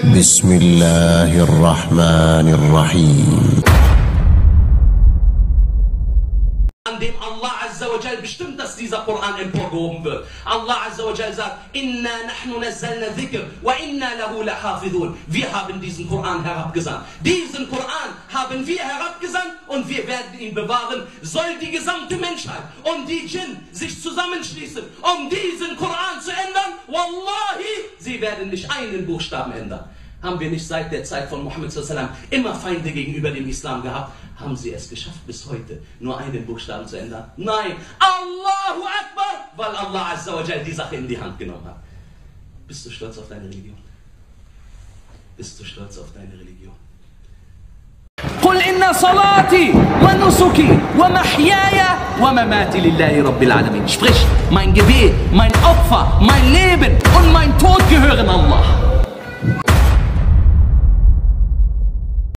بسم الله الرحمن الرحيم. An dem Allah Azza wa Jal bestimmt, dass dieser Koran emporgehoben wird. Allah Azza wa Jal sagt, Inna nahnu nazzalna dhikr wa inna lahu lahafidhun. Wir haben diesen Koran herabgesandt. Diesen Koran haben wir herabgesandt und wir werden ihn bewahren. Soll die gesamte Menschheit und die Djinn sich zusammenschließen, um diesen Koran zu ändern? Wallahi, sie werden nicht einen Buchstaben ändern. Haben wir nicht seit der Zeit von Muhammad sallallahu alaihi wasallam immer Feinde gegenüber dem Islam gehabt? Haben sie es geschafft, bis heute nur einen Buchstaben zu ändern? Nein! Allahu Akbar! Weil Allah Azza wa Jal die Sache in die Hand genommen hat. Bist du stolz auf deine Religion? Bist du stolz auf deine Religion? قل إن صلاتي ونسكي ومحياي ومماتي لله رب العالمين. Sprich, mein Gebet, mein Opfer, mein Leben und mein Tod gehören Allah.